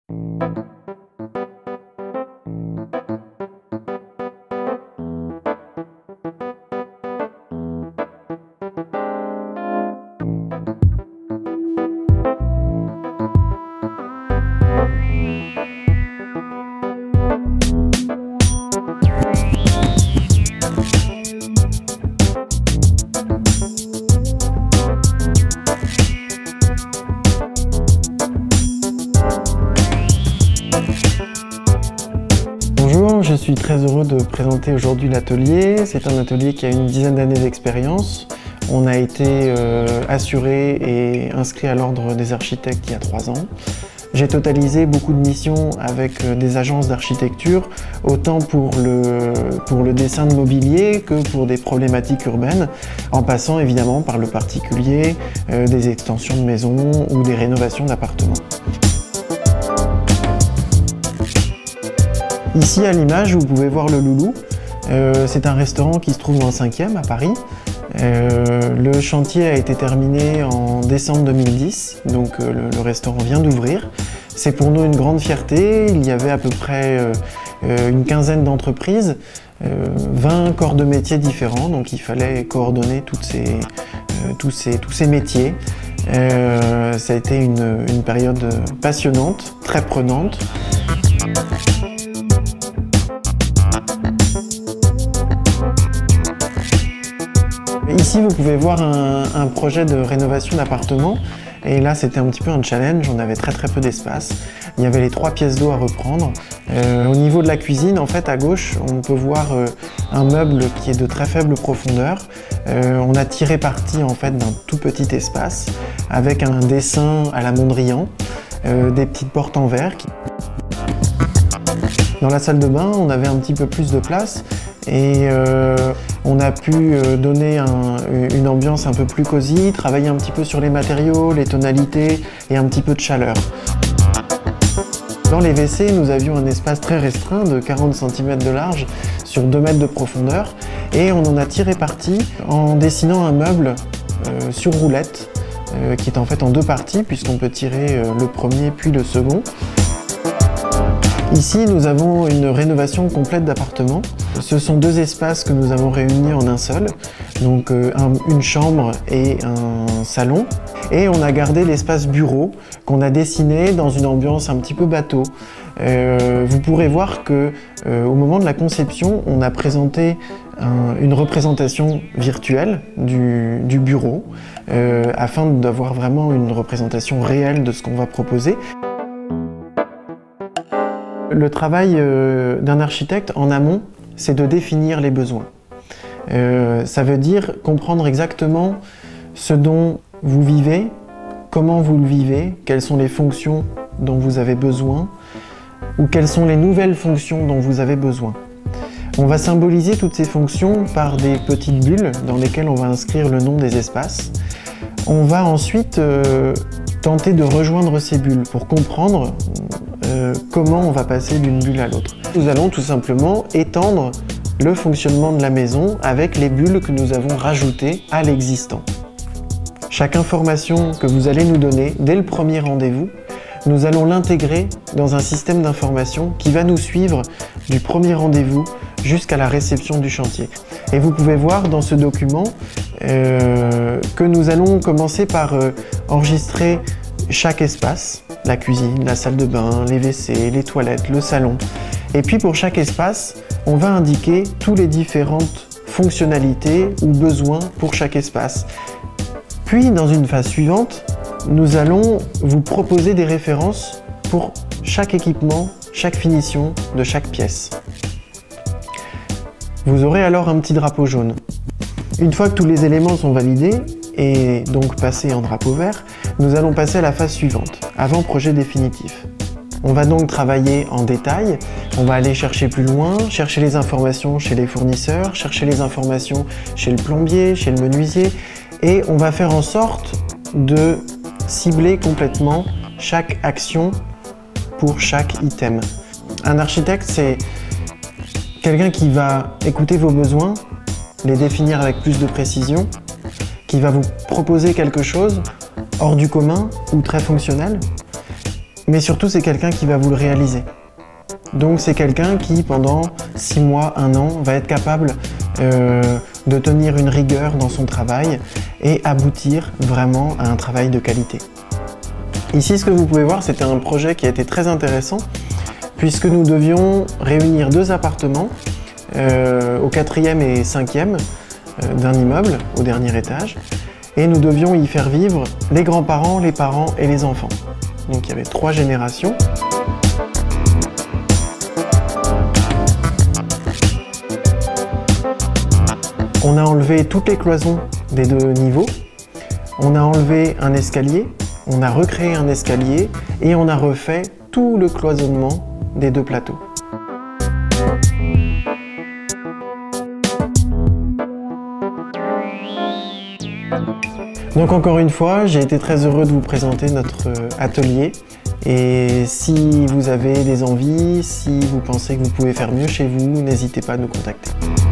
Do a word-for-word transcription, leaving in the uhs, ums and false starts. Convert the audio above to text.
Bonjour, je suis très heureux de présenter aujourd'hui l'atelier. C'est un atelier qui a une dizaine d'années d'expérience. On a été euh, assuré et inscrit à l'ordre des architectes il y a trois ans. J'ai totalisé beaucoup de missions avec euh, des agences d'architecture, autant pour le, pour le dessin de mobilier que pour des problématiques urbaines, en passant évidemment par le particulier, euh, des extensions de maisons ou des rénovations d'appartements. Ici à l'image, vous pouvez voir le Loulou. Euh, c'est un restaurant qui se trouve dans le cinquième à Paris. Euh, le chantier a été terminé en décembre deux mille dix, donc euh, le, le restaurant vient d'ouvrir. C'est pour nous une grande fierté. Il y avait à peu près euh, euh, une quinzaine d'entreprises, euh, vingt corps de métiers différents, donc il fallait coordonner toutes ces, euh, tous, ces, tous ces métiers. Euh, ça a été une, une période passionnante, très prenante. Ici, vous pouvez voir un, un projet de rénovation d'appartement. Et là, c'était un petit peu un challenge. On avait très très peu d'espace. Il y avait les trois pièces d'eau à reprendre. Euh, au niveau de la cuisine, en fait, à gauche, on peut voir euh, un meuble qui est de très faible profondeur. Euh, on a tiré parti en fait d'un tout petit espace avec un dessin à la Mondrian, euh, des petites portes en verre. Dans la salle de bain, on avait un petit peu plus de place et euh, on a pu donner un, une ambiance un peu plus cosy, travailler un petit peu sur les matériaux, les tonalités et un petit peu de chaleur. Dans les W C, nous avions un espace très restreint de quarante centimètres de large sur deux mètres de profondeur et on en a tiré parti en dessinant un meuble euh, sur roulette euh, qui est en fait en deux parties puisqu'on peut tirer euh, le premier puis le second. Ici, nous avons une rénovation complète d'appartements. Ce sont deux espaces que nous avons réunis en un seul, donc euh, un, une chambre et un salon. Et on a gardé l'espace bureau qu'on a dessiné dans une ambiance un petit peu bateau. Euh, vous pourrez voir que euh, au moment de la conception, on a présenté un, une représentation virtuelle du, du bureau euh, afin d'avoir vraiment une représentation réelle de ce qu'on va proposer. Le travail euh, d'un architecte en amont, c'est de définir les besoins. Euh, ça veut dire comprendre exactement ce dont vous vivez, comment vous le vivez, quelles sont les fonctions dont vous avez besoin, ou quelles sont les nouvelles fonctions dont vous avez besoin. On va symboliser toutes ces fonctions par des petites bulles dans lesquelles on va inscrire le nom des espaces. On va ensuite euh, tenter de rejoindre ces bulles pour comprendre euh, comment on va passer d'une bulle à l'autre. Nous allons tout simplement étendre le fonctionnement de la maison avec les bulles que nous avons rajoutées à l'existant. Chaque information que vous allez nous donner dès le premier rendez-vous, nous allons l'intégrer dans un système d'information qui va nous suivre du premier rendez-vous jusqu'à la réception du chantier. Et vous pouvez voir dans ce document euh, que nous allons commencer par euh, enregistrer chaque espace, la cuisine, la salle de bain, les W C, les toilettes, le salon. Et puis pour chaque espace, on va indiquer toutes les différentes fonctionnalités ou besoins pour chaque espace. Puis dans une phase suivante, nous allons vous proposer des références pour chaque équipement, chaque finition de chaque pièce. Vous aurez alors un petit drapeau jaune. Une fois que tous les éléments sont validés et donc passés en drapeau vert, nous allons passer à la phase suivante, avant projet définitif. On va donc travailler en détail, on va aller chercher plus loin, chercher les informations chez les fournisseurs, chercher les informations chez le plombier, chez le menuisier, et on va faire en sorte de cibler complètement chaque action pour chaque item. Un architecte, c'est quelqu'un qui va écouter vos besoins, les définir avec plus de précision, qui va vous proposer quelque chose hors du commun ou très fonctionnel, mais surtout c'est quelqu'un qui va vous le réaliser. Donc c'est quelqu'un qui pendant six mois, un an va être capable euh, de tenir une rigueur dans son travail et aboutir vraiment à un travail de qualité. Ici ce que vous pouvez voir, c'était un projet qui a été très intéressant puisque nous devions réunir deux appartements euh, au quatrième et cinquième euh, d'un immeuble au dernier étage et nous devions y faire vivre les grands-parents, les parents et les enfants. Donc il y avait trois générations. On a enlevé toutes les cloisons des deux niveaux, on a enlevé un escalier, on a recréé un escalier et on a refait tout le cloisonnement des deux plateaux. Donc encore une fois, j'ai été très heureux de vous présenter notre atelier et si vous avez des envies, si vous pensez que vous pouvez faire mieux chez vous, n'hésitez pas à nous contacter.